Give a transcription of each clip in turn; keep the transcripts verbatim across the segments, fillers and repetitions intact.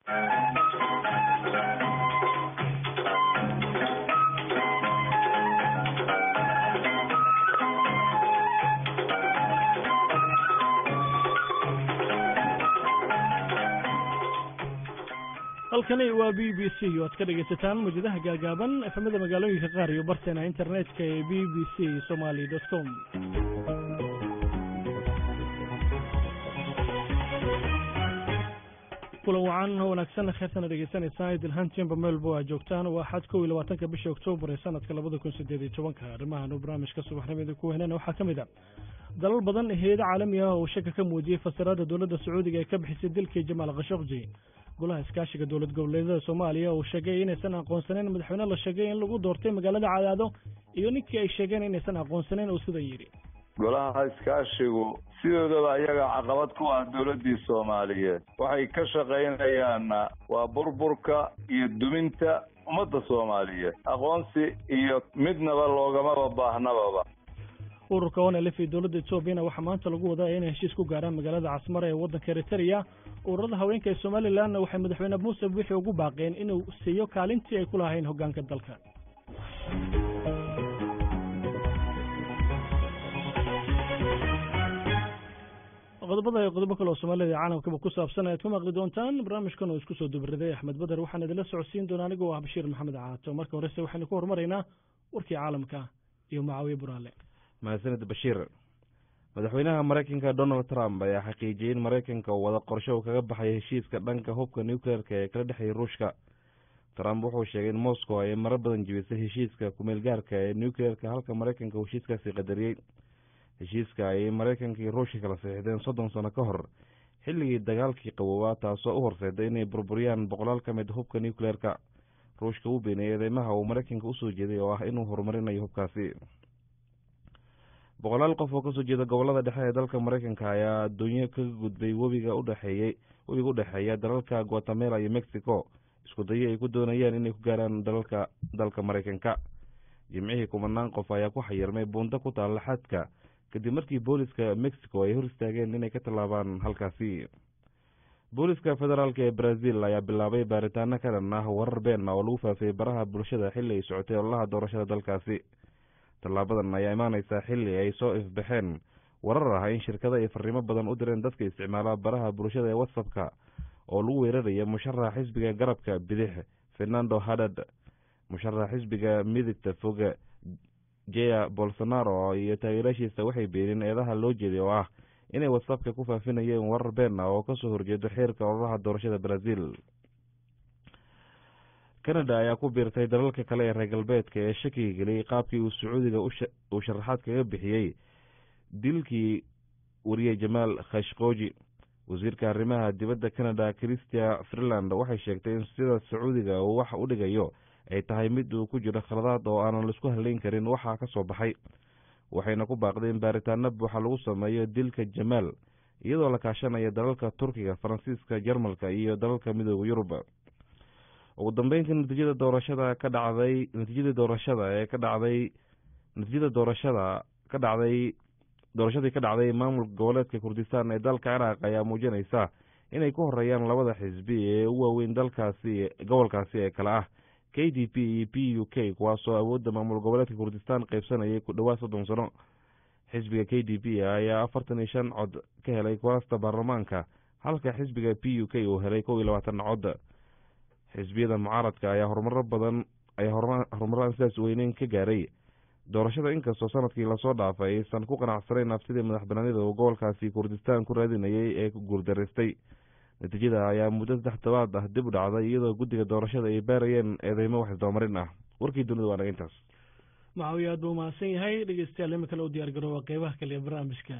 halkani waa b b c oo aad ka dhagaysataan mawjadaha gaagaaban efamada magaalooyinka qaar iyo barteena internetka ee b b c somali dot com. kulan wacan oo wanaagsan kheyrtana dhegaysanaysaa idilhantiinba meelbo aa joogtaan waa xad kow iyo labaatanka bisha oktoobar ee sanadka labada kun sideed iyo tobanka arrimahan uu barnaamijka subaxnimada ku weynana waxaa ka mid a dalal badan hay'ado caalami ah oo shaka ka muujiyey fasiraadda dowladda sacuudiga ee ka bixisay dilkii jamaal khashoggi. golaha iskaashiga dowlad goboleedyada Soomaaliya oo sheegay inaysan aqoonsaneyn madaxweyne la sheegay in lagu doortay magaalada Cadaado iyo ninkii ay sheegeen inaysan aqoonsaneyn oo sida yiri golaha iskaashigu sidoodaba ayaga caqabad ku ah dowladda Soomaaliyeed waxay ka shaqeynayaan waa burburka iyo duminta ummadda Soomaaliyeed aqoonsi iyo midnaba loogama baahnaba. ururka oo leeyahay dowladda Itoobiya waxa maanta lagu wadaa inay heshiis ku gaaraan magaalada Casmar ee waddanka Eritrea. ururada haweenka ee Somaliland waxay madaxweyne Muuse wixii ugu baaqeen inuu siiyo kaalintii ay ku lahayn hoggaanka dalka. qodobada ay qodobo kale oo Soomaalida caalamka ku saabsan ay ku maqli doontaan barnaamijkan oo isku soo dubriday Axmed Badar waxaan idin la socodsiin doonaa anigoo ah Bashiir Maxamed Caato. marka hore waxaan ku hormaraynaa warkii caalamka iyo Macaawiye Buraale. mahadsanid Bashiir. madaxweynaha Mareykanka Donald Trump ayaa xaqiijiyay in Mareykanka uu wada qorshe uu kaga baxay heshiiska dhanka hubka nuclear-ka ee kala dhexeeya Ruushka. Trump wuxuu sheegay in Moscow ay marar badan jebisay heshiiska ku-meel gaarka ee nuclear-ka halka Mareykanka uu heshiiskaasi qadariyay. heshiiska ay Mareykanka iyo Ruushka kala saxiixdeen soddon sano ka hor xilligii dagaalkii qaboobaa taasoo u horseeday inay burburiyaan boqolaal ka mid hubka nuclear-ka. Ruushka uu beeniyay eedeymaha uu Mareykanka u soo jeeday oo ah inuu horumarinayo hubkaasi. boqolaal qof oo ka soo jeeda gobolada dhexe ee dalka Mareykanka ayaa adduunyo kaga gudbay webiga u dhaxeeyay webiga u dhaxeeya dalalka Guatemala iyo Mexico isku dayo ay ku doonayaan inay ku gaaraan dalalka dalka Mareykanka. jimcihii kumanaan qof ayaa ku xayirmay buundo ku taal xadka kadib markii booliska Mexico ay hor istaageen inay ka tallaabaan halkaasi. booliska federaalka ee Brazil ayaa bilaabay baaritaano ka dhan ah warar been ah oo lagu faafiyay baraha bulshada xilli ay socotay ololaha doorashada dalkaasi. tallaabadan ayaa imaanaysaa xilli ay soo ifbaxeen warar ah in shirkado ay fariimo badan u direen dadka isticmaala baraha bulshada ee WhatsApp-ka oo lagu weeraraya musharaxa xisbiga garabka bidix Fernando Haddad, musharaxa xisbiga midigta fog Jair Bolsonaro iyo taageerayaashiisa waxay beeneen eedaha loo jeeday oo ah inay WhatsApp-ka ku faafinayeen warar been ah oo ka soo horjeeda xeerka ololaha doorashada Brazil. Canada ayaa ku biirtay dalalka kale ee reer galbeedka ee shakiga geliyay qaabkii uu Sacuudiga u sharaxaad kaga bixiyay dilkii wariyay Jamaal Khashoggi. wasiirka arrimaha dibadda Canada Chrystia Freeland waxay sheegtay in sida Sacuudiga uu wax u dhigayo ay tahay mid uu ku jiro khaladaad oo aanan la isku haleyn karin waxa ka soo baxay. waxayna ku baaqdeen baaritaano buuxa lagu sameeyo dilka Jamaal iyadoo la kaashanayo dalalka Turkiga, Faransiiska, Jarmalka iyo dalalka Midowga Yurub. ugu dambeyntii natiijada doorashada ka dhacday natiijada doorashada ee ka dhacday natiijada doorashada ka dhacday doorashadii ka dhacday maamulka goboleedka Kurdistan ee dalka Ciraaq ayaa muujinaysa inay ku horeeyaan labada xisbi ee ugu waaweyn dalkaasi gobolkaasi ee kala ah K D P iyo P U K kuwaasoo awoodda maamul goboleedka Kurdistan qaybsanayay ku dhawaad soddon sano. xisbiga K D P ayaa afartan iyo shan cod ka helay kuraasta baarlamaanka halka xisbiga P U K uu helay kow iyo labaatan cod. xisbiyada mucaaradka ayaa horumaro badan ayaa horumaraan sidaas weyneyn ka gaaray doorashada inkastoo sanadkii lasoo dhaafay aysan ku qanacsanayn nafsidii madaxbanaanida uu gobolkaasi Kurdistan ku raadinayay ee ku guuldareystay. natiijada ayaa muddo saddex todobaad ah dib u dhacday iyadoo guddiga doorashada ay baarayeen eedeymo wax isdabamarin ah. warkii dunida waa naga intaas. Macaawiye aad buu mahadsan yahay. dhegeystayaal imika loo diyaar garooba qeybaha kale ee barnaamijka.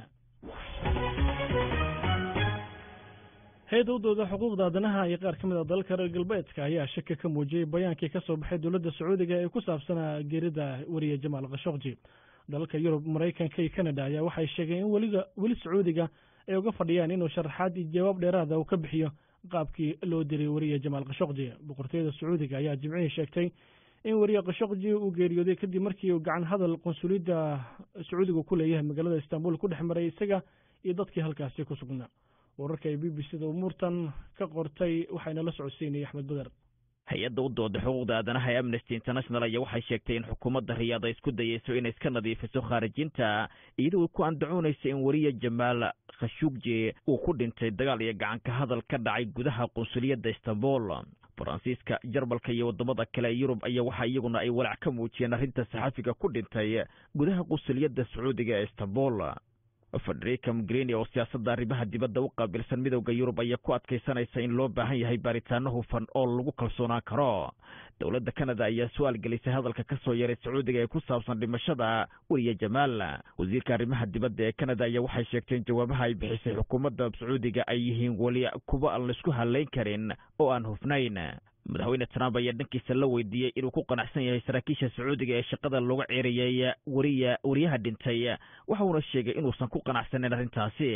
hay'adooda xuquuqda aadanaha iyo qaar ka mid ah dalalka reer galbeedka ayaa shaki ka muujiyay bayaankii ka soo baxay dowladda Sacuudiga ee ku saabsanaa geerida wariyay Jamaal Khashoggi. dalalka Yurub, Mareykanka iyo Canada ayaa waxay sheegeen in weliga weli Sacuudiga ay uga fadhiyaan inuu sharaxaad iyo jawaab dheeraad ah uu ka bixiyo qaabkii loo diray wariyay Jamaal Khashoggi. boqortooyada Sacuudiga ayaa jimcihii sheegtay in wariyay Khashoggi uu geeriyooday kadib markii uu gacan hadal qonsuliyadda Sacuudiga ku leeyahay magaalada Istanbul ku dhex maray isaga iyo dadkii halkaasi ku sugnaa. wararka ay b b c da umuurtan ka qortay waxayna la socodsiinayay axmed badar. hay-adda u dooda xuquuqda aadanaha ee amnesty international ayaa waxay sheegtay in xukuumadda riyaad ay isku dayeyso inay iska nadiifiso khaarijinta iyadoo ku andacoonaysa in wariye jamaal khashuugji uu ku dhintay dagaal iyo gacan ka hadal ka dhacay gudaha qunsuliyadda istanbul. faransiiska jarmalka iyo wadamada kale ee yurub ayaa waxa iyaguna ay walaac ka muujiyeen arrinta saxaafiga ku dhintay gudaha qunsuliyadda sacuudiga ee istanbul. federica mogherini oo siyaasadda arrimaha dibadda u qaabilsan midowda yurub ayaa ku adkaysanaysa in loo baahan yahay baaritaano hufan oo lagu kalsoonaan karo. dowladda canada ayaa su-aal gelisay hadalka ka soo yaray sacuudiga ee ku saabsan dhimashada wariye jamaal. wasiirka arrimaha dibadda ee canada ayaa waxay sheegtay in jawaabaha ay bixisay xukuumadda sacuudiga ay yihiin weli kuwa aan laisku halayn karin oo aan hufnayn. madaxweyne trump ayaa dhankiisa la weydiiyey inuu ku qanacsan yahay saraakiisha sacuudiga ee shaqada looga ceeriyey wariya wariyaha dhintay waxa uuna sheegay inuusan ku qanacsaneyn arrintaasi.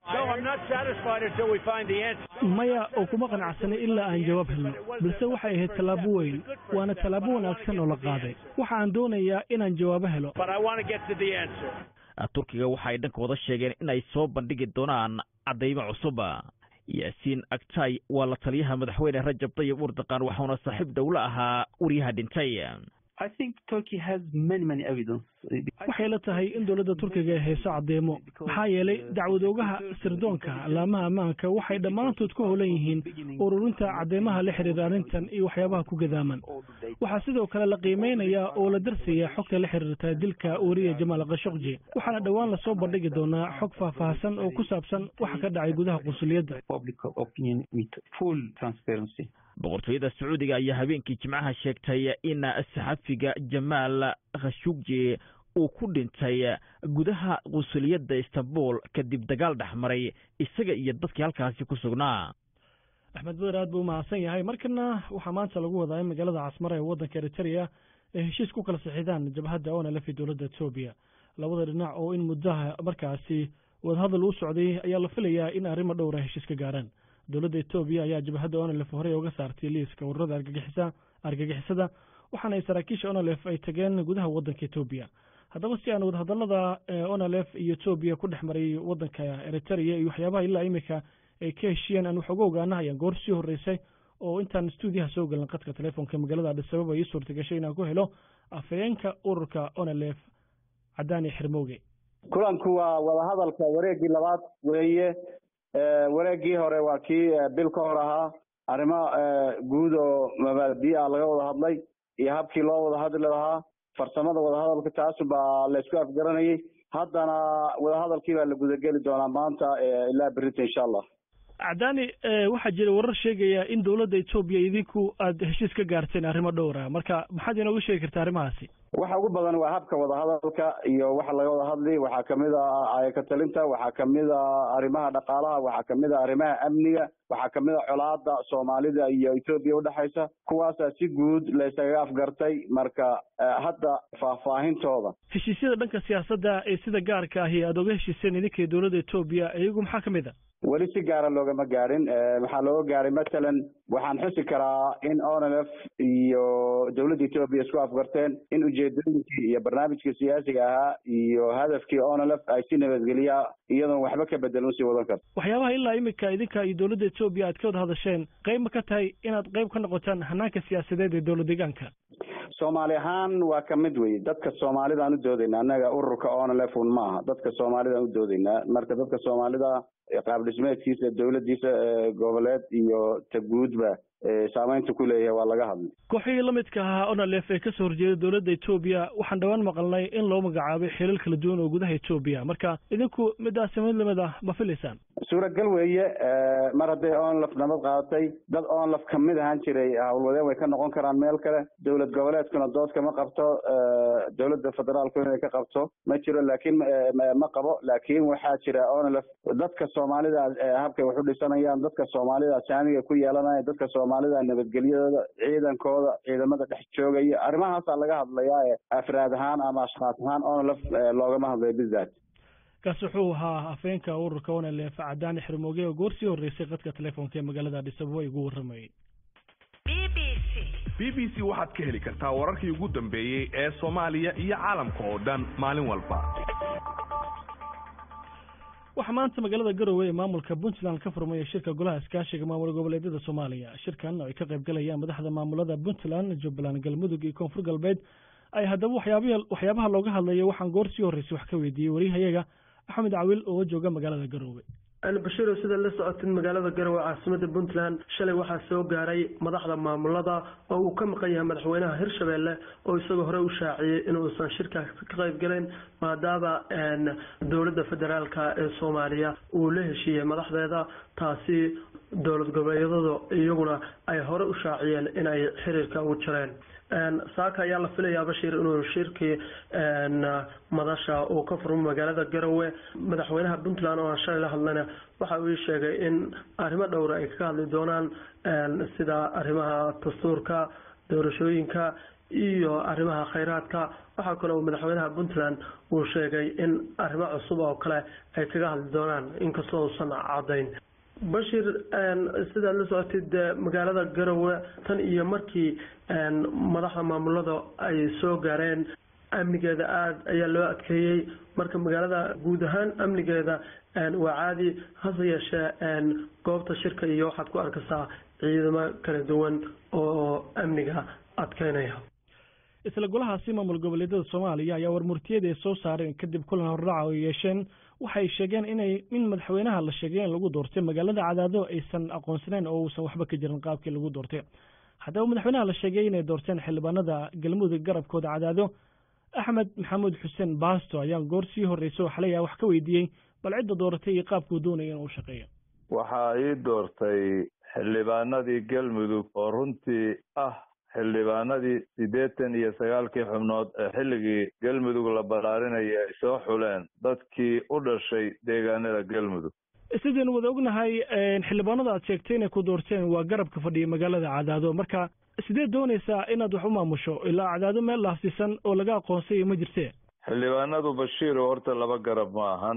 maya oo kuma qanacsanay ilaa aan jawaab helno, balse waxay ahayd tallaabo weyn, waana tallaabo wanaagsan oo la qaaday. waxa aan doonayaa inaan jawaabo helo. turkiga waxa ay dhankooda sheegeen in ay soo bandhigi doonaan caddaymo cusub. yaasiin agtay waa la taliyaha madaxweyne rajab tayyib erdogan waxauna saaxiib dowlo ahaa wariyaha dhintay. waxay la tahay in dowladda turkiga ay hayso caddeemo, maxaa yeelay dacwadoogaha sirdoonka laamaha ammaanka waxay dhammaantood ku howlan yihiin ururinta caddeemaha la xiriira arrintan iyo waxyaabaha ku gadaaman. waxaa sidoo kale la qiimeynayaa oo la darsayaa xogta la xiriirta dilka wariye jamaal khashuugji, waxaana dhowaan lasoo bandhigi doonaa xog faahfaahsan oo ku saabsan waxa ka dhacay gudaha qunsuliyadda. boqortooyada sacuudiga ayaa habeenkii jimcaha sheegtay in saxafiga jamaal khashuugji uu ku dhintay gudaha qunsuliyadda istanbul kadib dagaal dhexmaray isaga iyo dadkii halkaasi ku sugnaa. axmed badar aad buu umahadsan yahay. markana waxaa maanta lagu wadaa in magaalada casmara ee waddanka eritrea ay heshiis ku kala saxiidaan jabhadda onlf iyo dowladda etoobiya. labada dhinac oo in muddaha markaasi wadahadal u socday ayaa la filayaa in arrimo dhowra heshiis ka gaaraan. dowladda etoobiya ayaa jabhadda onlf horey uga saartay liiska ururada argagixisa argagixisada waxaana ay saraakiisha onlf ay tageen gudaha waddanka etoobiya. haddaba si aan wadahadalada onlf iyo etoobiya ku dhex maray waddanka eritrea iyo waxyaabaha ilaa imika ay ka heshiyeen aan wax uga ogaana ayaan goor sii horreysay oo intaan stuudiyaha soo galan qadka telefoonka magaalada addis ababa ii suurta gashay inaan ku helo afhayeenka ururka onlf cadaani xirmooge. kulanku waa wadahadalka wareegii labaad weeye. wareegii hore waa kii bil ka hor ahaa, arrimo guud oo mabaadi ah laga wada hadlay iyo habkii loo wada hadli lahaa, farsamada wadahadalka taasu baa la isku afgaranayay. haddana wadahadalkii baa la gudageli doonaa maanta ilaa berita insha allah. cadaani waxaa jira warar sheegaya in dowladda etoobiya idinku aada heshiis ka gaarteen arrimo dhowra, marka maxaad inooga sheegi kartaa arrimahaasi? waxa ugu badan waa habka wadahadalka iyo waxa laga wada hadli. waxaa kamid a ayaka talinta, waxaa kamid a arrimaha dhaqaalaha, waxaa kamid a arrimaha amniga, waxaa kamid a colaada soomaalida iyo etoobiya udhexaysa. kuwaasaa si guud la isaga afgartay. marka hadda faahfaahintooda heshiisyada dhanka siyaasadda ee sida gaarka ahi aada oga heshiiseen idinkii dowladda etoobiya iyagu maxaa kamid a? weli si gaara loogama gaarin. waxaa looga gaaray matalan waxaan xusi karaa in onlf iyo dowladda etoobiya isku afgarteen in ujeedooyinkii iyo barnaamijkii siyaasiga ahaa iyo hadafkii onlf ay si nabadgeliya iyadoon waxba ka bedelan usii wadan karto. waxyaabaha ilaa imika idinka iyo dowladda etoobiya aad ka wada hadasheen qayb ma ka tahay inaad qayb ka noqotaan hanaanka siyaasadeed ee dowlad deegaanka? soomaali ahaan waa kamid wey. dadka soomaalida aan u doodaynaa annaga ururka onlf un maaha, dadka soomaalida aan u doodaynaa. marka dadka soomaalida qaab dhismeedkiisa dowladdiisa goboleed iyo ta guudba saamaynta ku leeyahay waa laga hadlay. kooxihii la midka ahaa onlf ee kasoo horjeeda dowladda etoobiya waxaan dhawaan maqalnay in loo magacaabay xilal kala duwan oo gudaha etoobiya, marka idinku midaasi mid lamid ah ma filaysaan? suuragal weeye. mar hadday onlf nabad qaadatay, dad onlf kamid ahaan jiray howlwadeen way ka noqon karaan meel kale. dowlad goboleedkuna dood kama qabto, dowladda federaalku inay ka qabto ma jiro, laakiin ma qabo. laakiin waxaa jira onlf dadka soomaalida habkay wax u dhisanayaan, dadka soomaalida saamiga ku yeelanaya, dadka soomaalida nabadgelyadooda, ciidankooda, ciidamada dhex joogaya, arrimahaasaa laga hadlayaa ee afraad ahaan ama ashkhaas ahaan onlf loogama hadlayo bizaat. kaasi wuxuu ahaa afhayeenka ururka onlf cadaani xirmooge oo goor sii horreysay qadka telefoonka ee magaalada addis ababa igu warramayay. b b c waxaad ka heli kartaa wararkii ugu dambeeyey ee Soomaaliya iyo caalamka oo dhan maalin walba. waxaa maanta magaalada garowe ee maamulka puntland ka furmaya shirka golaha iskaashiga maamul goboleedyada soomaaliya. shirkan oo ay ka qayb galayaan madaxda maamulada puntland, jubbaland, galmudug iyo koonfur galbeed ay haddaba waxyaabaha waxyaabaha looga hadlayo waxaan goor sii horreysay wax ka weydiiyey wariyahayaga axmed cawil oo jooga magaalada garowe. bashir sida la socotay magaalada garowe caasimada puntland shalay waxaa soo gaaray madaxda maamulada oo uu ka maqan yahay madaxweynaha hirshabelle oo isagoo hore u shaaciyey inuusan shirkaas ka qayb galin maadaama dowladda federaalka ee soomaaliya uu la heshiiyey madaxdeeda taasi dowlad goboleedyadu iyaguna ay hore u shaaciyeen inay xiriirka ugu jireen. saaka ayaa la filayaa bashir inuu shirkii madasha uu ka furmo magaalada garowe. madaxweynaha puntland oo aan shalay la hadlayna waxa uu sheegay in arrimo dhowra ay ka hadli doonaan sida arrimaha dastuurka, doorashooyinka iyo arrimaha khayraadka. waxaa kaloo madaxweynaha puntland uu sheegay in arrimo cusub oo kale ay kaga hadli doonaan inkastoo uusan caddayn. bashir sidaad la socotid magaalada garowe tan iyo markii madaxda maamulada ay soo gaareen amnigeeda aada ayaa loo adkeeyey. marka magaalada guud ahaan amnigeeda waa caadi, hase yeeshee goobta shirka iyo waxaad ku arkaysaa ciidamo kala duwan oo amniga adkeynaya. isla golahaasi maamul goboleedyada soomaaliya ayaa warmurtiyada ay soo saareen kadib kulan hordhaca oo yeesheen waxay sheegeen inay in madaxweynaha la sheegay in lagu doortay magaalada cadaado aysan aqoonsanayn oo uusan waxba ka jirin qaabkii lagu doortay. haddaba madaxweynaha la sheegay inay doorteen xildhibaanada galmudug garabkooda cadaado axmed maxamuud xuseen baasto ayaan goor sii horreysay oo xalay wax ka weydiiyey bal cidda dooratay iyo qaabkuu doonaya inuu shaqeeyo. waxaa ii doortay xildhibaanadii galmudug oo runtii ah xildhibaanadii siddeetan iyo sagaalkii xubnood ee xilligii galmudug la ballaarinaya ay soo xuleen dadkii u dhashay deegaanada galmudug. sidaynu wada ognahay xildhibaanada aad sheegtay inay ku doorteen waa garabka fadhiya magaalada cadaado, marka sidee doonaysaa inaad wax u maamusho ilaa cadaado meel laafsiisan oo laga aqoonsayo ma jirtee? xildhibaanadu bashiir horta laba garab ma ahan,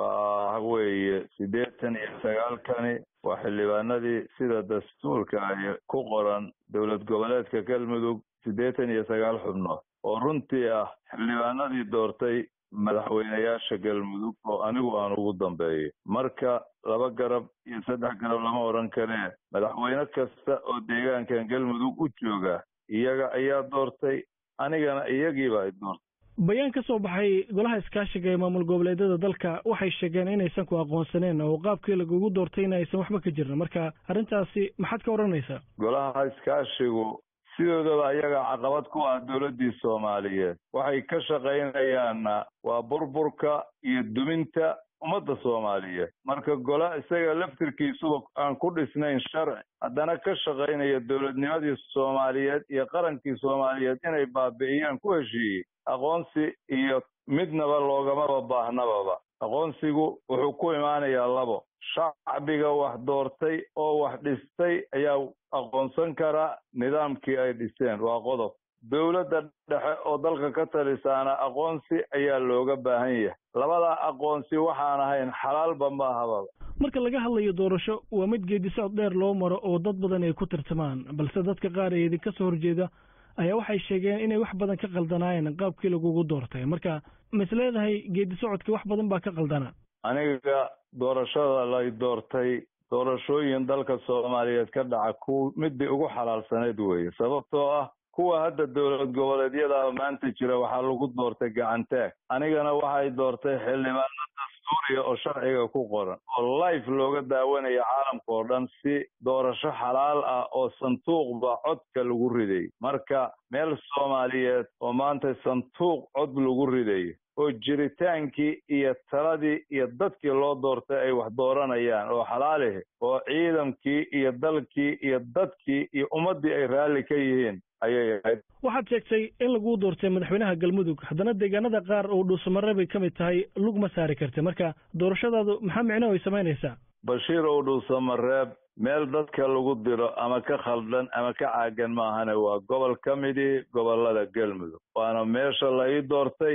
waa weeye siddeetan iyo sagaalkani waa xildhibaanadii sida dastuurka ay ku qoran dowlad goboleedka galmudug siddeetan iyo sagaal xubnood oo runtii ah xildhibaanadii doortay madaxweynayaasha galmudug oo anigu aan ugu dambeeyey. marka laba garab iyo saddex garab lama odhan karee madaxweyne kasta oo deegaankan galmudug u jooga iyaga ayaa doortay, anigana iyagiiba ay doortay. bayaan ka soo baxay golaha iskaashiga ee maamul goboleedyada dalka waxay sheegeen inaysan ku aqoonsaneen oo qaabkii lagugu doortayna aysan waxba ka jirin, marka arrintaasi maxaad ka odhanaysaa? golaha iskaashigu sidoodaba ayaga caqabad ku ah dowladdii soomaaliyeed. waxay ka shaqaynayaanna waa burburka iyo duminta ummadda soomaaliyeed. marka gola isaga laftirkiisuba aan ku dhisnayn sharci haddana ka shaqaynaya dowladnimadii soomaaliyeed iyo qarankii soomaaliyeed inay baabi'iyaan ku heshiiyey aqoonsi iyo midnaba loogamaba baahnababa. aqoonsigu wuxuu ku imaanayaa labo, shacbiga wax doortay oo wax dhistay ayaa aqoonsan karaa nidaamkii ay dhiseen, waa qodob. dowladda dhexe oo dalka ka talisaana aqoonsi ayaa looga baahan yahay. labada aqoonsi waxaan ahayn xalaalba ma ahaba. marka laga hadlayo doorasho waa mid geedisocod dheer loo maro oo dad badan ay ku tartamaan, balse dadka qaar ee idinka soo horjeeda ayaa waxay sheegeen inay wax badan ka qaldanaayeen qaabkii lagugu doortay. marka mas leedahay geedi socodka wax badan baa ka qaldana? aniga doorashada lay doortay doorashooyin dalka soomaaliyeed ka dhaca ku midii ugu xalaalsaneyd weeye, sababtoo ah kuwa hadda dowlad goboleedyada maanta jira waxaa lagu doortay gacantaag. anigana waxay doortay xildhibaano dastuuriya oo sharciga ku qoran oo life looga daawanayo caalamka oo dhan si doorasho xalaal ah oo sanduuqba codka lagu riday. marka meel soomaaliyeed oo maanta sanduuq cod lagu riday oo jiritaankii iyo taladii iyo dadkii loo doortay ay wax dooranayaan oo xalaalihi oo ciidankii iyo dalkii iyo dadkii iyo ummaddii ay raalli ka yihiin ayay ahayd. waxaad sheegtay in lagu doortay madaxweynaha galmudug, haddana deegaanada qaar oo dhuusamareeb ay ka mid tahay lug ma saari karta, marka doorashadaadu maxaa micno ay samaynaysaa? bashiir oo dhuusamareeb meel dadka lagu diro ama ka khaldan ama ka caagan maahane waa gobol ka midii gobolada galmudug, waana meesha la ii doortay.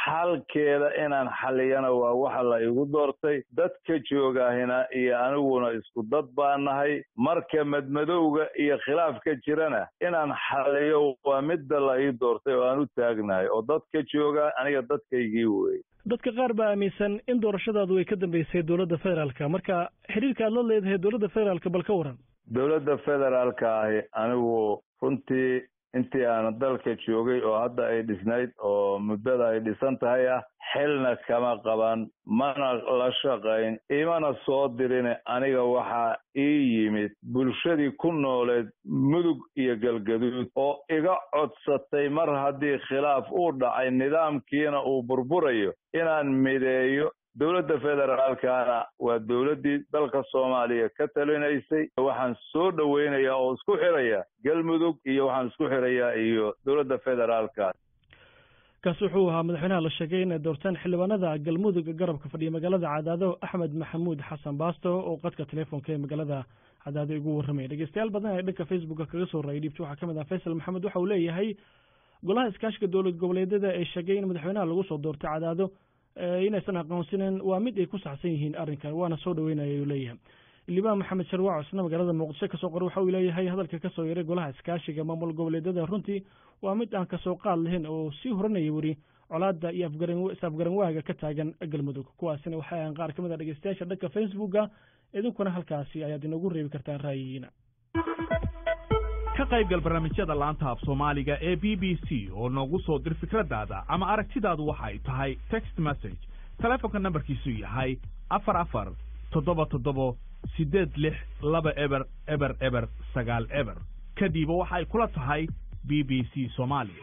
xalkeeda inaan xaliyana waa waxa la igu doortay dadka joogahina iyo aniguna isku dad baan nahay marka madmadowga iyo khilaafka jirana inaan xaliyo waa midda la ii doortay oo aan u taagnahay oo dadka jooga aniga dadkaygii wey dadka qaar baa aaminsan in doorashadaadu ay ka dambeysay dowladda federaalka marka xiriirka aad la leedahay dowladda federaalka bal ka waran dowladda federaalka ahi anigu runtii intii aan dalka joogay oo hadda ay dhisnayd oo muddada ay dhisan tahay ah xilna kama qaban mana la shaqayn imana soo dirin aniga waxaa ii yimid bulshadii ku nooleed mudug iyo galgaduud oo iga codsatay mar haddii khilaaf uu dhacay nidaamkiina uu burburayo inaan mideeyo dowladda federaalkana waa dowladdii dalka soomaaliya ka talinaysay waxaan soo dhoweynayaa oo isku xirayaa galmudug iyo waxaan isku xirayaa iyo dowladda federaalka kaas wuxuu ahaa madaxweynaha la sheegay inay doorteen xildhibaanada galmudug garabka fadhiya magaalada cadaado axmed maxamuud xasan baasto oo qadka telefoonka ee magaalada cadaado igu warramaya dhegeystayaal badan ee dhanka facebooka kaga soo raayay dhiibta waxaa ka mid ah faysal maxamed waxa uu leeyahay golaha iskaashiga dowlad goboleedyada ay sheegay in madaxweynaha lagu soo doortay cadaado inaysan aqoonsanen waa mid ay ku saxsan yihiin arrinkan waana soo dhaweynaya ayuu leeyahay liibaan maxamed sharwaac isna magaalada muqdisho kasoo qoray waxa uu leeyahay hadalka kasoo yaray golaha iskaashiga maamul goboleedyada runtii waa mid aan kasoo qaad lahayn oo sii horanaya weri colaada iyo afgaran is-afgaran waaga ka taagan galmudug kuwaasina waxay ahaan qaar ka mid a dhegeystayaasha dhanka facebooka idinkuna halkaasi ayaad inoogu reebi kartaan ra'yigiina ka qaybgal barnaamijyada laanta af soomaaliga ee b b c oo noogu soo dir fikradaada ama aragtidaadu waxay tahay text message telefonka nambarkiisu yahay afar afar toddoba toddobo sideed lix laba eber eber eber sagaal eber kadiba waxay kula tahay b b c Somali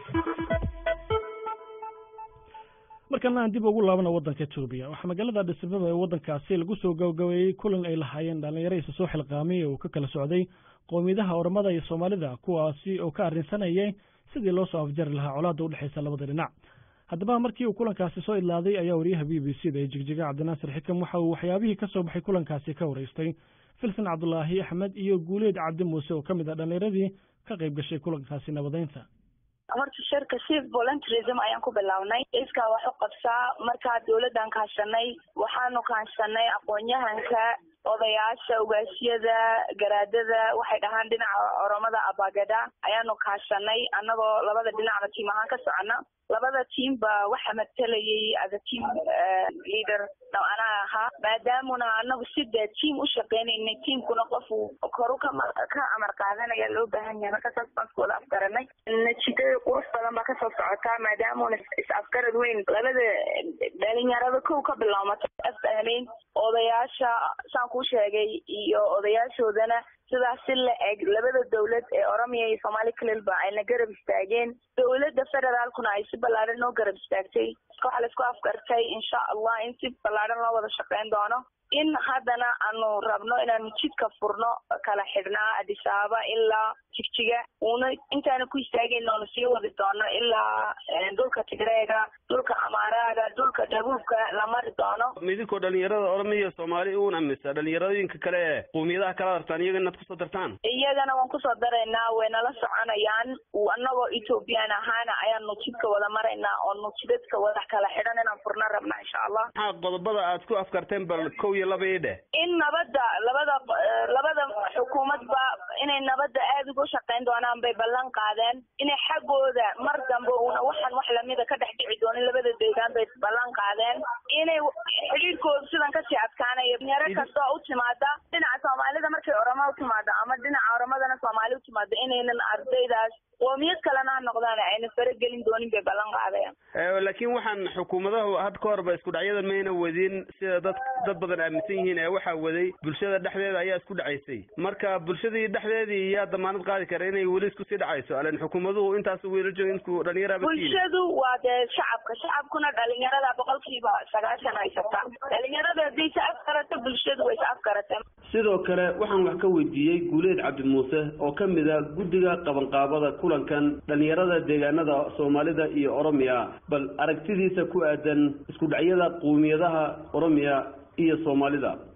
markana aan dib ugu laabana waddanka Itoobiya waxa magaalada Addis Ababa ee waddankaasi lagu soo gabagabeeyay kulan ay lahaayeen dhalinyaro isa soo xilqaamay oo ka kala socday qowmiyadaha Oromada iyo Soomaalida kuwaasi oo ka arrinsanayay sidii loo soo afjari lahaa colaadda u dhaxaysa labada dhinac haddaba markii uu kulankaasi soo idlaaday ayaa wariyaha B B C da jigjiga Cabdinaasir Xikam waxa uu waxyaabihii ka soo baxay kulankaasi ka wareystay Filsan Cabdullaahi Axmed iyo Guuleed Cabdi Muuse oo kamid ah dhalinyaradii ka qayb gashay kulankaasi nabadeynta horta shirka civ volunteerism ayaan ku bilownay iska wax u qabsaa markaa dawladdan kaashanay waxaanu kaashanay aqoon-yahanka odayaasha ugaasiyada garaadada waxay dhahaan dhinaca Oromada Abagada ayaanu kaashanay annagoo labada dhinacba tiim ahaan ka socona labada tiim ba waxa matalayay as a team leader ana ahaa maadaamuna annagu sida tiim u shaqeynaynay tiimkuna qof koru ka ka amar qaadanaya loo baahan yahay marka saas baan kula afgaranay natiijada qurux badan baa kasoo socotaa maadaamuna is afgarad weyn labada dhalinyarada kow ka bilaabmatay afahmeyn odayaasha saan ku sheegay iyo odayaashoodana sidaas si la eg labada dawlad ee Oromiya iyo Somali Clearba ayna garab istaageen dawladda federaalkuna ay si ballaaran oo garab istaagtay waxa la isku afgartay insha Allah in si ballaaran loo wada shaqeyn doono in haddana aanu rabno inaan jidka furno kala xidhnaa Addis Ababa ilaa jigjiga una intaana ku istaagayno oo sii wadi doono ilaa dhulka Tigreega dhulka Amaaraga dhulka Dabuubka la mari doono midiko dhalinyarada Oromiya Soomaali uun amisa dhalinyaradooyinka kale qowmiyadaha kala dartaan iyagana ku soo dartaan iyagana waan ku soo daraynaa wayna la soconayaan annagoo Ethiopian ahaana ayaanu jidka wada maraynaa oo jidadka wada kala xidhan inaan furno rabnaa insha Allah ha qodobada aad ku afkarteen bal kow iyo laba ide in nabada labada labada xukuumadba inay nabada aad ugu shaqeyn doonaan bay ballan qaadeen inay xagooda mar dambe una waxan wax lamida ka dhex dhici doonin labada deegaan bay ballan qaadeen inay xiriirkooda sidan ka sii adkaanayo yara kasta u timaada dhinaca Soomaalida markay Oromo u timaado ama dhinaca Oromadana Soomaali u timaado inaynan ardaydaas qoomiyad kalena noqdaan ayna faragelin doonin bay ballan qaadeen ee laakiin waxaan xukuumadahu had ka horba isku dhacyadan meena wadin sida dad dad badan aaminsan yihiin ee waxa waday bulshada dhexdeeda ayaa isku dhacaysay marka bulshadii dhexdeedii yaa damaanad qaadi kara inay weli isku sii dhacayso alan xukuumaduhu intaas weelo jooginku dhalinyarada bulshadu waa de shacabka shacabkuna dhalinyarada boqolkiiba sagaashan haysata dhalinyarada hadii si afkarata bulshadu way afkarata sidoo kale waxaan wax ka weydiiyey Guuleed Cabdi Muuse oo kamid ah guddiga qabanqaabada kulankan dhalinyarada deegaanada Soomaalida iyo Oromiya bal aragtidiisa ku aadan isku dhacyada qowmiyadaha Oromiya iyo Soomaalida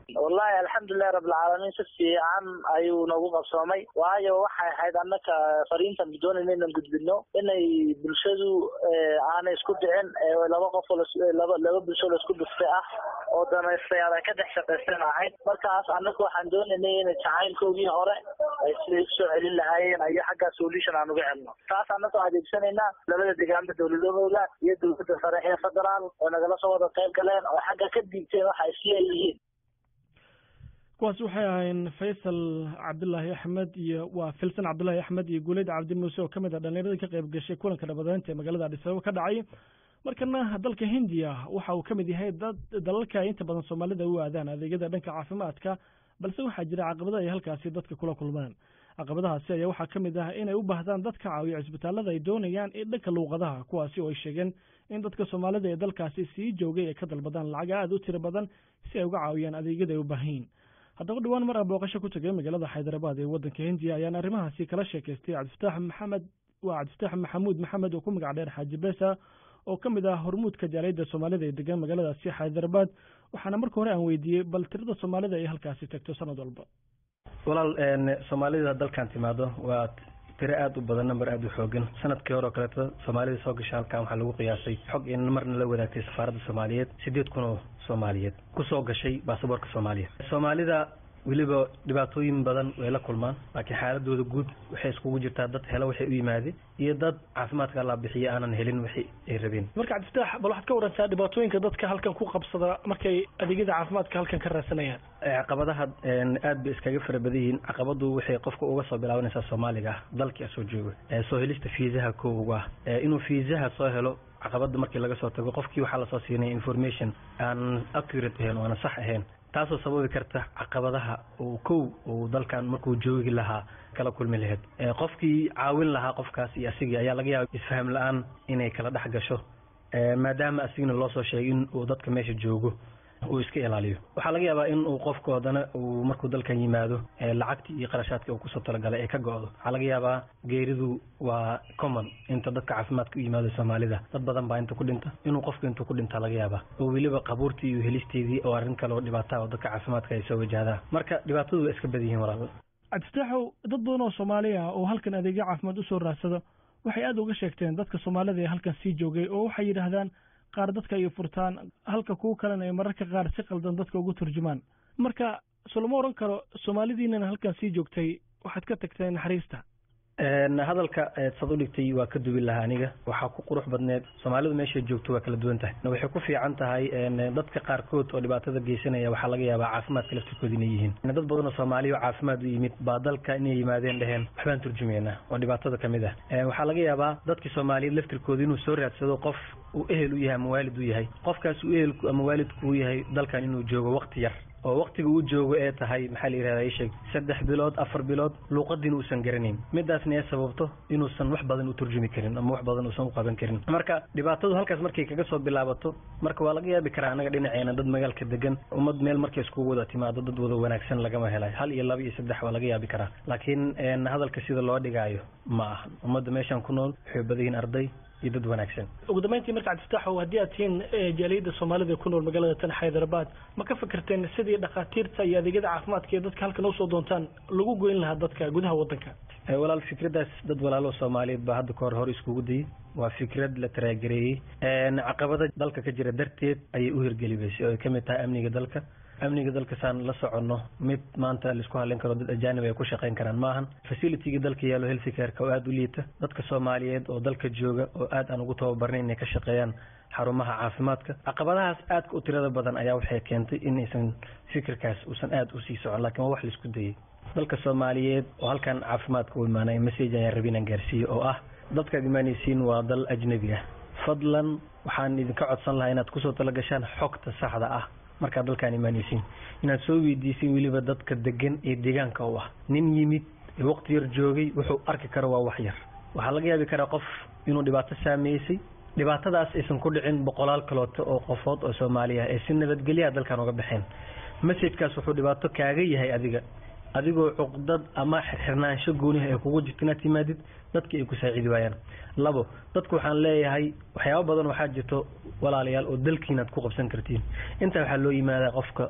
wallahi alxamdulilah rabbilcaalamiin si fiican ayuu nagu qabsoomay waayo waxay ahayd annaka fariintan doonayna inaan gudbino inay bulshadu aanay isku dhicin laba qof laba laba bulsho la isku dhuftay ah oo danaystayaal ay ka dhex shaqaysan ahayd markaas annaka waxaan doonaynay inay jacaylkoogii hore ay siday usoo celin lahaayeen ayo xaggaa solution aan uga helno taas annaka adeegsanaynaa labada deegaanka dowladahooda iyo dowladda sare ee federaal oo nagala soo wada qayb galeen oo xagga ka diibteen waxa ay sii yihiin kuwaas waxay ahayn faysal cabdullaahi axmed iyo waa filsan cabdullaahi axmed iyo guuleyd cabdi muuse oo ka mid ah dhallinyaradii ka qayb gashay kulanka nabadeynta ee magaalada Addis Ababa ka dhacay markana dalka Hindiya waxa uu ka mid yahay dad dalalka inta badan Soomaalida u aadaan adeegyada dhanka caafimaadka balse waxaa jira caqabado ay halkaasi dadka kula kulmaan caqabadahaasi ayaa waxaa ka mid ah inay u baahdaan dadka caawiya cisbitaalada ay doonayaan in dhanka luuqadaha kuwaasi oo ay sheegeen in dadka Soomaalida ee dalkaasi sii joogay ay ka dalbadaan lacag aad u tiro badan si ay uga caawiyaan adeegyada ay u baahan yihiin haddaba dhawaan mar booqasho ku tagay magaalada Hyderabad ee waddanka Hindiya ayaan arrimahaasi kala sheekaystay Cabdifataax Maxamed waa Cabdifataax Maxamuud Maxamed oo ku magac dheer Xaaji Beesa oo ka mid ah hormuudka jaaliyadda Soomaalida ee degan magaaladaasi Hyderabad waxaana markii hore aan weydiiyey bal tirada Soomaalida ay halkaasi tagto sanad walba walaal een Soomaalida dalkan timaado waa tiro aad u badan number aad u xoogan sanadkii hore kale Soomaalida soo gashay halkan waxa lagu qiyaasay xog in marna la wadaagtay safaaradda Soomaaliyeed sideed kun oo Soomaaliyeed ku soo gashay baasaboorka Soomaaliya Soomaalida waliba dhibaatooyin badan way la kulmaan laakiin xaaladooda guud waxay iskugu jirtaa dad helo waxay u yimaadeen iyo dad caafimaadka la bixiyo aanan helin wixii ay rabeen marka Cabdifataax bal waxaad ka warantaa dhibaatooyinka dadka halkan ku qabsada markay adeegyada caafimaadka halkan ka raadsanayaan caqabadaha aad bay iskaga farabadayiin caqabadu waxay qofka uga soo bilaabanaysaa Soomaaliga dalkii soo joogo soo helista fiisaha koowaga inuu fiisaha soo helo caqabada markii laga soo tago qofkii waxa la soo siinay information aan accurate ahayn oo aan sax ahayn taasoo sababi karta caqabadaha oo kow oo dalkan markuu joogi lahaa kala kulmi lahayd qofkii caawin lahaa qofkaas iyo asigii ayaa laga yaabaa isfaham la'aan inay kala dhex gasho maadaama asigina loo soo sheegay in uu dadka meesha joogo uu iska ilaaliyo waxaa laga yaabaa in uu qofkoodana uu markuu dalkan yimaado lacagtii iyo qarashaadka uu kusoo talagalay ay ka go'do waxaa laga yaabaa geeridu waa common inta dadka caafimaadka u yimaado Soomaalida dad badan baa inta ku dhinta inuu qofku inta ku dhinta laga yaabaa oo weliba qabuurtii iyo helisteedii oo arrin kale oo dhibaato oo dadka caafimaadka ay soo wajahdaan marka dhibaatadu iska badan yihiin walaal Cabdifataax dad badan oo Soomaali ah oo halkan adeegyo caafimaad u soo raadsada waxay aad uga sheegteen dadka Soomaalida ee halkan sii joogay oo waxay yiraahdaan qaar dadka ay furtaan halka kuwa kalena ay mararka qaar si qaldan dadka ugu turjumaan marka soloma oran karo Soomaalidiina halkan sii joogtay waxaad ka tagtay naxariista een hadalka sad u dhigtay waa ka duwi lahaa aniga waxa ku qurux badneed Soomaalidu meesha joogto waa kala duwan tahay waxay ku fiican tahay een dadka qaar kood oo dhibaatada geysanaya waxa laga yaabaa caafimaadka laftirkooda inay yihiin dad badan oo Soomaali oo caafimaad u yimid baa dalka inay yimaadeen dhaheen waxbaan turjumeynaa oo dhibaatada kamid ah waxa laga yaabaa dadka Soomaaliyeed laftirkooda inuu soo raadsado qof uu ehel u yahay ama waalid u yahay qofkaas uu ehel ama waalidku u yahay dalkan inuu joogo waqti yar oo waqtiga uu joogo ee tahay maxaa la yiraahdaa sheeg saddex bilood afar bilood luqadina uusan garaneyn midaasna ay sababto inuusan wax badan u turjumi karin ama wax badan uusan u qaban karin marka dhibaatadu halkaas markay kaga soo bilaabato marka waa laga yaabi karaa anaga dhinaceena dad magaalka degan ummad meel markay isku wada timaado dad wada wanaagsan lagama helay hal iyo laba iyo saddex waa laga yaabi karaa laakiin hadalka sida loo dhigaayo ma aha ummadda meeshan ku nool waxay badayin arday iyo dad wanaagsan ugu dambeyntii marka Cabdifataax haddii aad tihiin jaaliyadda Soomaalida ku nool magaalada tan Hyderabad ma ka fikirteen sidii dhaqaatiirta iyo adeegyada caafimaadka ee dadka halkan u soo doontaan lagu goyn lahaa dadka gudaha waddanka walaal fikradaas dad walaalo Soomaaliyeed baa hadda koor hor iskugu dayay waa fikrad la taraagareeyay een caqabada dalka ka jira darteed ayay u hirgelibaysay oo kamid tahay amniga dalka amniga dalka saan la socono mid maanta la isku halin karo dad ajaanib ay ku shaqeyn karaan maahan facility-ga dalka yaalo health care-ka oo aad u liita dadka Soomaaliyeed oo dalka jooga oo aad aan ugu tababarnay inay ka shaqeeyaan xarumaha caafimaadka caqabadahaas aad u tirada badan ayaa waxay keentay in aysan fikirkaas uusan aad u sii socon laakiin wax la isku dayay dalka Soomaaliyeed oo halkan caafimaadka u imaanay message ayaan rabinaan gaarsiiyo oo ah dadka imaanaysiin waa dal ajnabi ah fadlan waxaan idinka codsan lahaa inaad ku soo tala gashaan xogta saxda ah marka dalkan imaanaysiin inaad soo weydiisin waliba dadka degan ee deegaanka u ah nin yimid waqti yar joogay wuxuu arki karo waa wax yar waxa laga yaabi karaa qof inuu dhibaato saameysay dhibaatadaas aysan ku dhicin boqolaal kalooto oo qofood oo Soomaali ah ee si nabadgelyo dalkan uga baxeen message-kaas wuxuu dhibaato kaaga yahay adiga adigoo cuqdad ama xirnaansho gooniha ay kugu jirto inaad timaadid dadka ay ku saaciidi waayaan labo dadku waxaan leeyahay waxyaabo badan waxaa jirto walaalayaal oo dalkiina aad ku qabsan kartiin inta waxaa loo yimaadaa qofka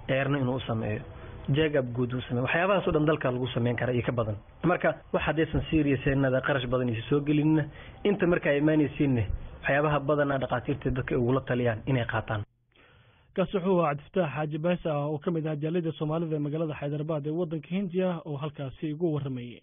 eerna inuu sameeyo jeegab guud uu sameeyo waxyaabahaas oo dhan dalka lagu sameyn kara iyo ka badan marka wax hadaysan seriousenada qarash badan iyo soo gelinna inta marka ay imaanaysiin waxyaabaha badan dhaqaatiirta dadka ugu la taliyaan inay qaataan كاسحو عبد الفتاح حاج باسا وكمد جاليد الصومالي مقالة حيدرباد ودن كهنديا وهلكا سيقو ورمي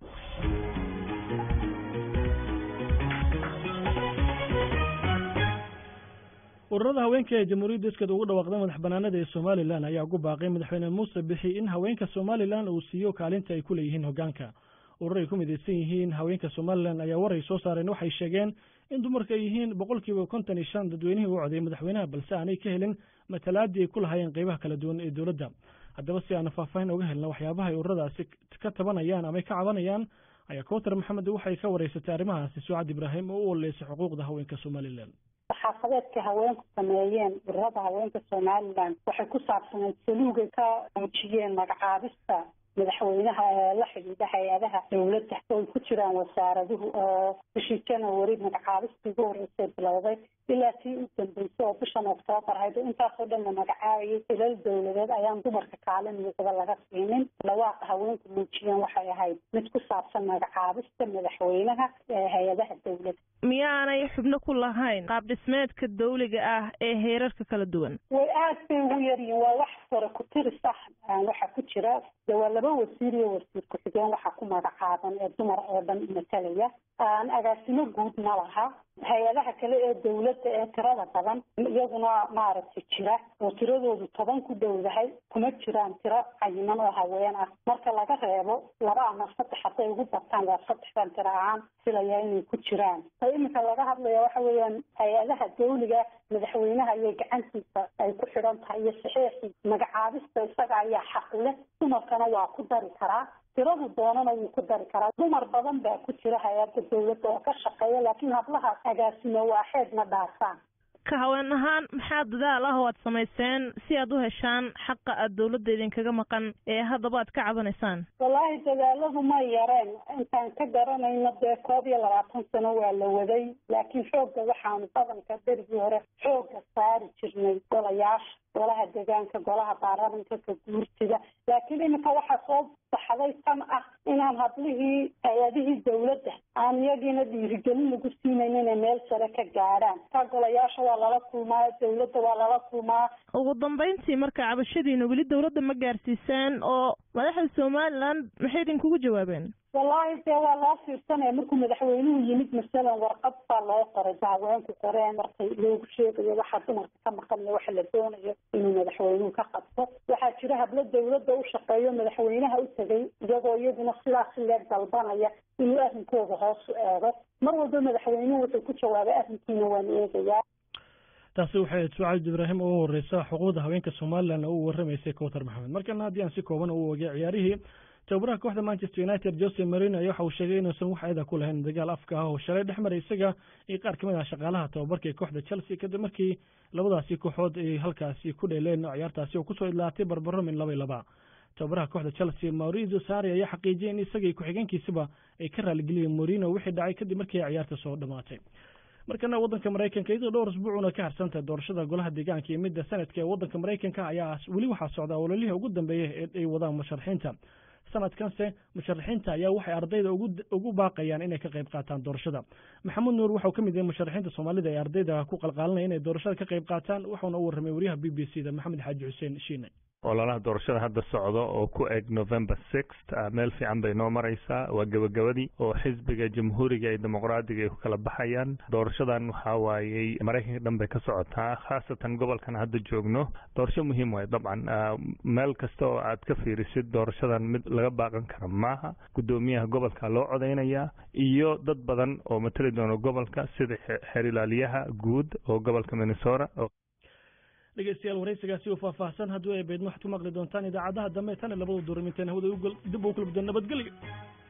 ururada haweenka ee jamhuuriyadda iskada ugu dhawaaqday madaxbanaanada ee Soomaaliland ayaa ugu baaqay madaxweyne Muuse Bixi in haweenka Soomaaliland uu siiyo kaalinta ay ku leeyihiin hoggaanka urur ay ku midaysan yihiin haweenka Soomaaliland ayaa waray soo saareen waxay sheegeen in dumarka ay yihiin boqolkiiba konton iyo shan dadweynaha u codeeyay madaxweynaha balse aanay ka helin matalaadii ay ku lahaayeen qaybaha kala duwan ee dawladda haddaba si aan faahfaahin uga helno waxyaabaha ay ururadaasi ka tabanayaan ama ka cabanayaan ayaa Kootar Maxamed waxay ka wareysatay arrimahaasi Sucad Ibraahim oo u oleysay xuquuqda haweenka Soomaaliland xaafadka haweenku sameeyeen ururada haweenka Soomaaliland waxay ku saabsanayd saluuga ka muujiyeen magacaabista madaxweynaha la xidhiidha hay'adaha dawladda oo ku jiraan wasaaraduhu oo bishii January magacaabista ugu horeysay bilowday ilaa tii u dambeysay oo bishan Oktoobar haydo intaasoo dhan magacaabay ilal dawladeed ayaan dumarka kaalin iyo gobol laga siinin lawaaqa haweenku muujiyeen waxay ahayd mid ku saabsan magacaabista madaxweynaha hay'adaha dawladda miyaanay xubno ku lahayn qaab dhismeedka dawliga ah ee heerarka kala duwan way aad bay ugu yaryihiin waa wax hore ku tiris ah waxa ku jira dawlaba wasiir iyo wasiir ku xigeen waxa ku magacaaban ee dumar oo dhan matalaya aan agaasimo guud ma laha hay'adaha kale ee dawladda ee tirada badan iyaguna maaragtay jira oo tiradoodu toban ku dhowdahay kuma jiraan tiro cayiman oo haween ah marka laga reebo laba ama saddex haday ugu bataan waa saddexdan tiro ahaan filaya inay ku jiraan iminka laga hadlaya waxa weeyaan hay-adaha dawliga madaxweynaha iyo gacantiisa ay ku xidhan tahay iyo saxiixii magacaabista isaga ayaa xaq leh dumarkana waa ku dari karaa tiradu doonana wuu ku dari karaa dumar badan baa ku jira hay-adda dawladda oo ka shaqeeya laakiin hablahaas agaasimo waaxeed ma dhaafaan ka haween ahaan maxaa dadaal ah oo aad samayseen si aad u heshaan xaqa aad dawladda idinkaga maqan ee haddaba aad ka cabanaysaan wallaahi dadaaladu ma yareen intaan ka garanayno dee koob iyo labaatan sano waa la waday laakiin xoogga waxaanu badanka berigii hore xoogga saari jirnay golayaasha golaha deegaanka golaha baarlamaanka ka guurtida laakiin iminka waxaa soo baxday tan ah inaan hadlihii hay-adihii dawladda aan iyagiina dhiirigelin lagu siinaynin inay meel sare ka gaadhaan ka golayaasha waa lala kulmaa dawladda waa lala kulmaa ugu dambeyntii marka cabashadiina weli dawladda ma gaarsiiseen oo madaxda Somaliland maxay idinkugu jawaabeen wallaahi dee waa loo fiirsanaya markuu madaxweynuhu yimid masalan warqad baa loo qoray haweenku qoreen markay loogu sheegayo waxa dumarka ka maqan iyo waxa la doonayo inuu madaxweynuhu ka qabto waxaa jira hablo dawladda u shaqeeyo madaxweynaha u tagay iyagoo iyaduna sidaas leeg dalbanaya inuu arrinkooda hoos u eego mar walba madaxweynuhu wuxuu ku jawaabay arrinkiina waan eegayaa taasi waxay Sucad Ibraahim oo wareysa xuquuqda haweenka Soomaaliland oo waramaysay Kootar Maxamed markana haddii aan si kooban u wagay ciyaarihii tababaraha kooxda Manchester United Jose Mourinho ayaa waxa uu sheegay inuusan wax ayda ku lahayn dagaal afka ah oo shalay dhexmaray isaga iyo qaar kamid ah shaqaalaha tababarka kooxda Chelsea kadib markii labadaasi kooxood ay halkaasi ku dheeleen ciyaartaasi oo ku soo idlaatay barbaro min laba iyo laba tababaraha kooxda Chelsea Maurizio Sarri ayaa xaqiijiyay in isaga ku xigeenkiisaba ay ka raaligeliyeen Mourinho wixii dhacay kadib markii ciyaarta soo dhamaatay markana wadanka Mareykanka iyadoo dhowr usbuucna ka harsantay doorashada golaha deegaanka iyo midda sanadka ee wadanka Mareykanka ayaa weli waxa socda ololihii ugu dambeeyay ee ay wadaan musharaxiinta sanadkanse musharaxiinta ayaa waxay ardayda ugu ugu baaqayaan inay ka qayb qaataan doorashada maxamed nuur waxa uu ka mid yahay musharaxiinta Soomaalida ee ardayda ku qalqaalinaya inay doorashada ka qayb qaataan waxaana uu warramay wariyaha B B C da Maxamed Xaaji Xuseen Shiine ololaha doorashada hadda socdo oo ku eg November sixth meel fiican bay noo maraysaa waa gabagabadii oo xisbiga jamhuuriga iyo dimuqraadiga ay ku kala baxayaan doorashadan waxa waayay Mareykanka dhan bay ka socotaa khaasatan gobolkan hadda joogno doorasho muhiim way dabcan meel kasta oo aad ka fiirisid doorashadan mid laga baaqan karo maaha gudoomiyaha gobolka loo codeynaya iyo dad badan oo matali doona gobolka sida xirilaaliyaha guud oo gobolka Minnesota dhegeystayaal wareysigaasi oo faahfaahsan haddii ay beedmo waxaad ku maqli doontaan idaacadaha dambe tan labada duur minteen hawada dib u kulubdan nabadgelyo